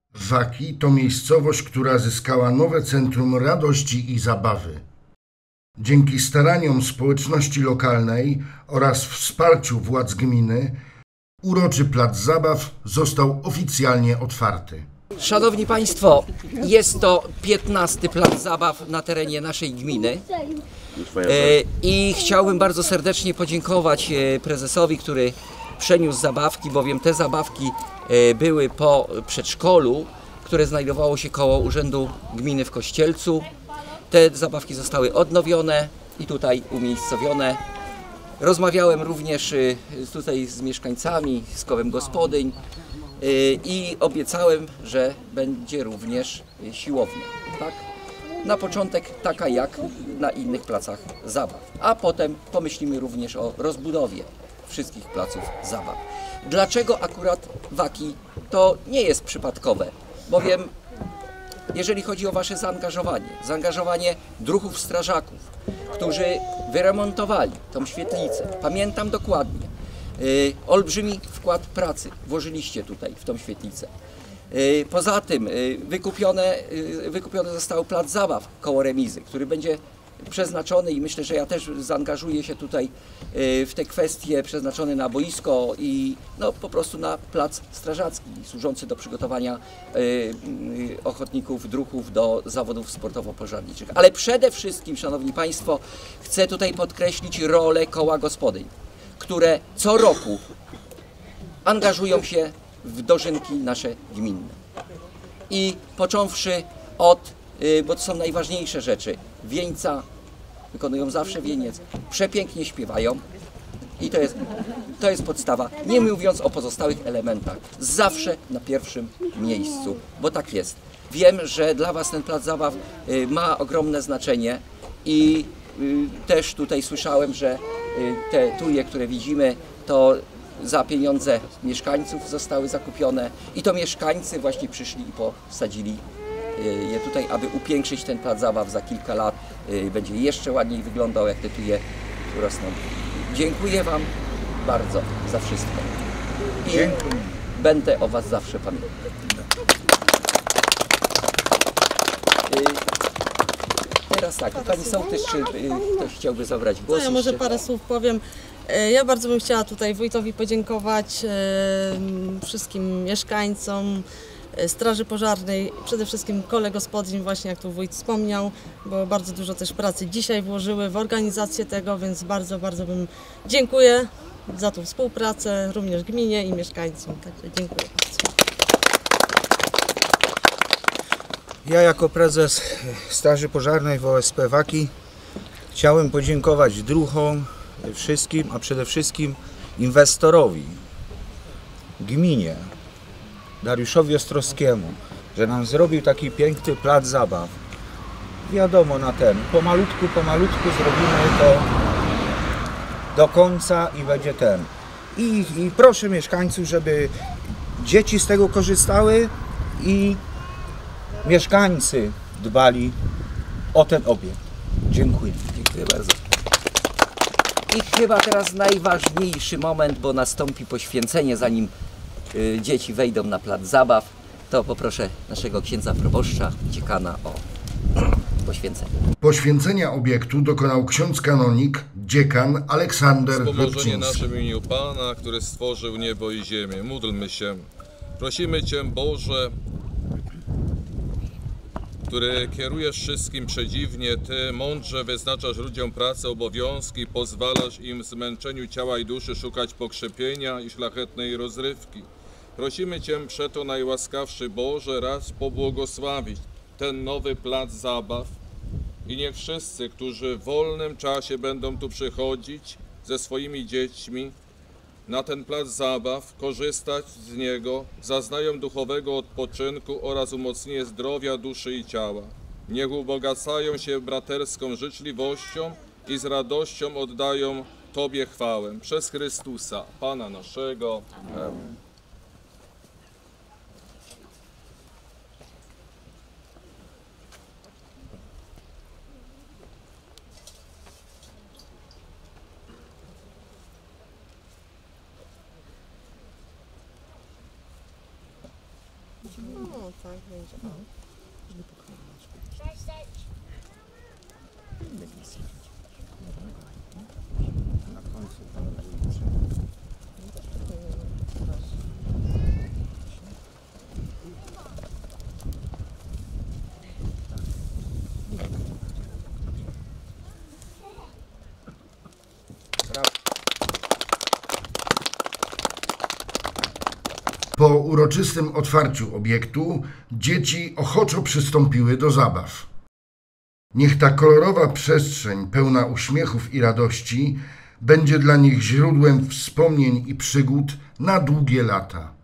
Waki to miejscowość, która zyskała nowe centrum radości i zabawy. Dzięki staraniom społeczności lokalnej oraz wsparciu władz gminy uroczy plac zabaw został oficjalnie otwarty. Szanowni Państwo, jest to 15. plac zabaw na terenie naszej gminy i chciałbym bardzo serdecznie podziękować prezesowi, który przeniósł zabawki, bowiem te zabawki były po przedszkolu, które znajdowało się koło Urzędu Gminy w Kościelcu. Te zabawki zostały odnowione i tutaj umiejscowione. Rozmawiałem również tutaj z mieszkańcami, z kołem gospodyń i obiecałem, że będzie również siłownia. Tak? Na początek taka jak na innych placach zabaw, a potem pomyślimy również o rozbudowie wszystkich placów zabaw. Dlaczego akurat Waki? To nie jest przypadkowe, bowiem jeżeli chodzi o Wasze zaangażowanie druhów strażaków, którzy wyremontowali tą świetlicę, pamiętam dokładnie, olbrzymi wkład pracy włożyliście tutaj w tą świetlicę. Poza tym wykupiony został plac zabaw koło remizy, który będzie przeznaczony i myślę, że ja też zaangażuję się tutaj w te kwestie, przeznaczony na boisko i no, po prostu na plac strażacki służący do przygotowania ochotników, druhów do zawodów sportowo-pożarniczych. Ale przede wszystkim, Szanowni Państwo, chcę tutaj podkreślić rolę koła gospodyń, które co roku angażują się w dożynki nasze gminne. I począwszy od, bo to są najważniejsze rzeczy, wieńca, wykonują zawsze wieniec, przepięknie śpiewają i to jest podstawa, nie mówiąc o pozostałych elementach, zawsze na pierwszym miejscu, bo tak jest. Wiem, że dla Was ten plac zabaw ma ogromne znaczenie i też tutaj słyszałem, że te tuje, które widzimy, to za pieniądze mieszkańców zostały zakupione i to mieszkańcy właśnie przyszli i posadzili je tutaj, aby upiększyć ten plac zabaw. Za kilka lat będzie jeszcze ładniej wyglądał, jak te tuje rosną. Dziękuję Wam bardzo za wszystko i będę o Was zawsze pamiętał. Teraz tak, Pani Sołtys, czy ktoś chciałby zabrać głos? No ja może parę słów powiem. Ja bardzo bym chciała tutaj wójtowi podziękować, wszystkim mieszkańcom, Straży Pożarnej, przede wszystkim kole gospodyń, właśnie jak tu wójt wspomniał, bo bardzo dużo też pracy dzisiaj włożyły w organizację tego, więc bardzo, bardzo bym dziękuję za tą współpracę, również gminie i mieszkańcom. Także dziękuję bardzo. Ja jako prezes Straży Pożarnej w OSP Waki chciałem podziękować druhom wszystkim, a przede wszystkim inwestorowi, gminie, Dariuszowi Ostrowskiemu, że nam zrobił taki piękny plac zabaw. Wiadomo, pomalutku zrobimy to do końca i będzie ten. I proszę mieszkańców, żeby dzieci z tego korzystały i mieszkańcy dbali o ten obiekt. Dziękuję. Dziękuję bardzo. I chyba teraz najważniejszy moment, bo nastąpi poświęcenie, zanim dzieci wejdą na plac zabaw, to poproszę naszego księdza proboszcza, dziekana o poświęcenie. Poświęcenia obiektu dokonał ksiądz kanonik, dziekan Aleksander Wspomożenie Rybczyński. naszym imieniu Pana, który stworzył niebo i ziemię. Módlmy się. Prosimy Cię, Boże, który kierujesz wszystkim przedziwnie, Ty mądrze wyznaczasz ludziom pracę, obowiązki, pozwalasz im w zmęczeniu ciała i duszy szukać pokrzepienia i szlachetnej rozrywki. Prosimy Cię przeto, najłaskawszy Boże, raz pobłogosławić ten nowy plac zabaw i niech wszyscy, którzy w wolnym czasie będą tu przychodzić ze swoimi dziećmi na ten plac zabaw, korzystać z niego, zaznają duchowego odpoczynku oraz umocnienie zdrowia duszy i ciała. Niech ubogacają się braterską życzliwością i z radością oddają Tobie chwałę. Przez Chrystusa, Pana naszego. Amen. No tak, będzie. Na końcu pan wójt. Po uroczystym otwarciu obiektu dzieci ochoczo przystąpiły do zabaw. Niech ta kolorowa przestrzeń pełna uśmiechów i radości będzie dla nich źródłem wspomnień i przygód na długie lata.